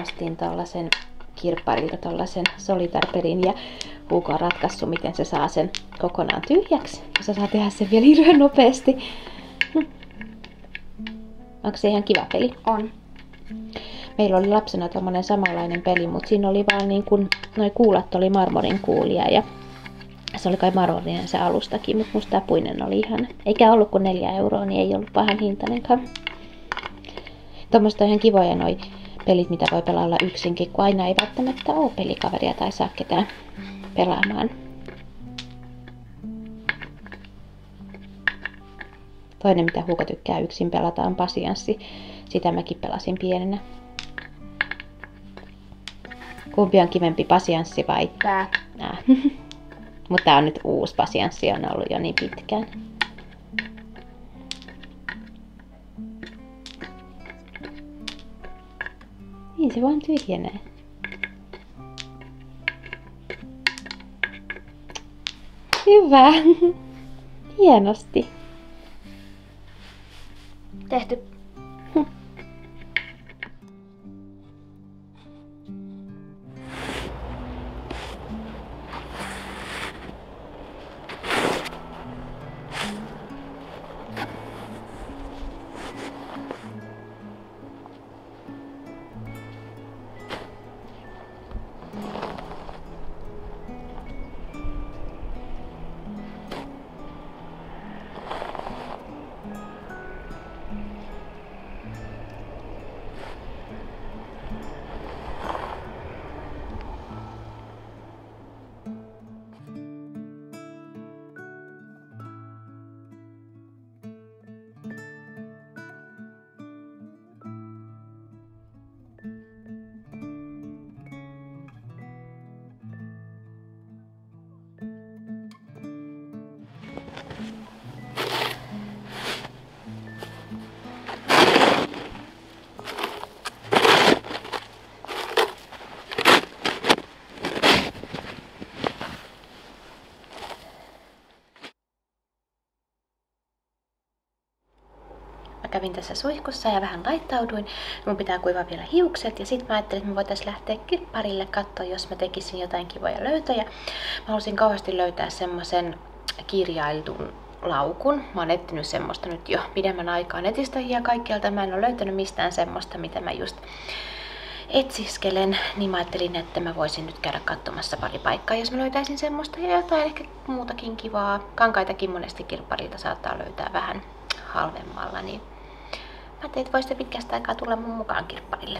ostin tollasen kirpparilta tollasen Solitar-pelin ja Hugo on ratkaissut, miten se saa sen kokonaan tyhjäksi. Ja se saa tehdä sen vielä hirveän nopeasti. Onko se ihan kiva peli? On. Meillä oli lapsena tommonen samanlainen peli, mutta siinä oli vaan niin kuin, noi kuulat oli marmorin kuulia ja se oli kai marmorinen se alustakin, mutta musta tää puinen oli ihan. Eikä ollut kuin 4 €, niin ei ollut pahan hintainenkaan. Tuommoista on ihan kivoja noi pelit, mitä voi pelailla yksinkin, kun aina ei välttämättä ole pelikaveria tai saa ketään pelaamaan. Toinen, mitä Hugo tykkää yksin pelata, on pasianssi. Sitä mäkin pelasin pienenä. Kumpi on kivempi, pasianssi vai? Tää. Mutta tää on nyt uusi, pasianssi on ollut jo niin pitkään. Niin se vaan tyhjenee. Hyvä. Hienosti. Tehty. Mä kävin tässä suihkussa ja vähän laittauduin. Mun pitää kuivaa vielä hiukset ja sit mä ajattelin, että me voitais lähteä kirpparille katsoa, jos mä tekisin jotain kivoja löytöjä. Mä halusin kauheasti löytää semmosen kirjailtun laukun. Mä oon etsinyt semmoista nyt jo pidemmän aikaa netistä ja kaikkialta. Mä en ole löytänyt mistään semmoista, mitä mä just etsiskelen. Niin mä ajattelin, että mä voisin nyt käydä katsomassa pari paikkaa, jos mä löytäisin semmoista ja jotain ehkä muutakin kivaa. Kankaitakin monesti kirpparilta saattaa löytää vähän halvemmalla, niin mä ajattelin, että voisitte pitkästä aikaa tulla mun mukaan kirpparille.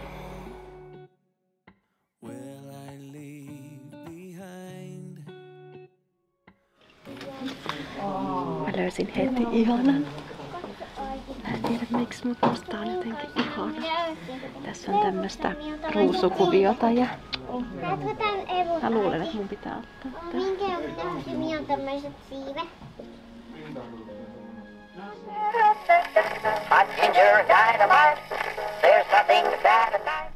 Mä löysin heti ihanan. Mä en tiedä miksi, mutta musta on jotenkin ihana. Tässä on tämmöstä ruusukuviota ja mä luulen, että mun pitää ottaa tää. Minkä on tämmöiset siivet? Hot ginger dynamite, there's nothing better than.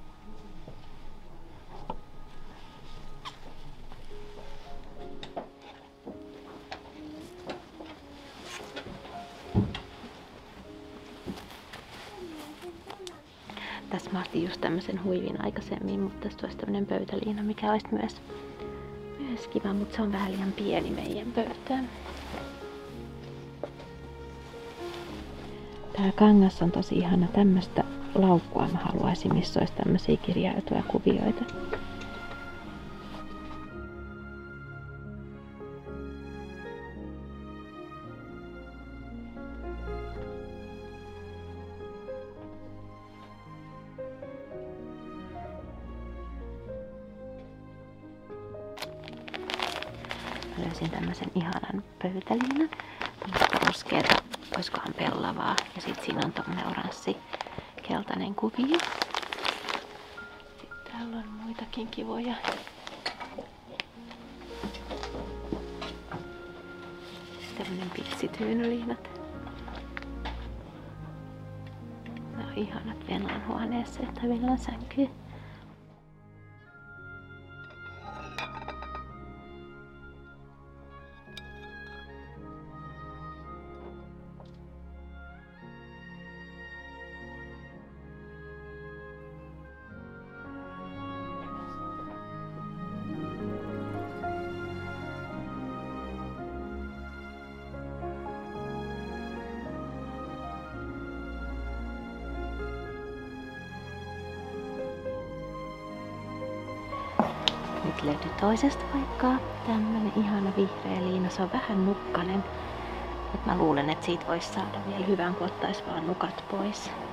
Tässä mä ostin just tämmösen huivin aikaisemmin, mutta tästä olisi tämmönen pöytäliina, mikä olisi myös kiva, mutta se on vähän liian pieni meidän pöytään. Tää kangas on tosi ihana. Tämmöstä laukkua mä haluaisin, missä olisi tämmösiä kirjailtuja kuvioita. Mä löysin tämmösen ihanan pöytäliinan. Ruskeeta, oiskohan pellavaa. Ja sit siinä on tommonen oranssi keltainen kuvio. Sitten täällä on muitakin kivoja. Tämmönen pitsityynyliinat. Nämä on ihanat Venlan huoneessa tai Venlan sänkyyn. Sitten löytyi toisesta paikkaa tämmönen ihana vihreä liina. Se on vähän nukkanen. Mutta mä luulen, että siitä voisi saada vielä hyvän, kun ottais vaan nukat pois.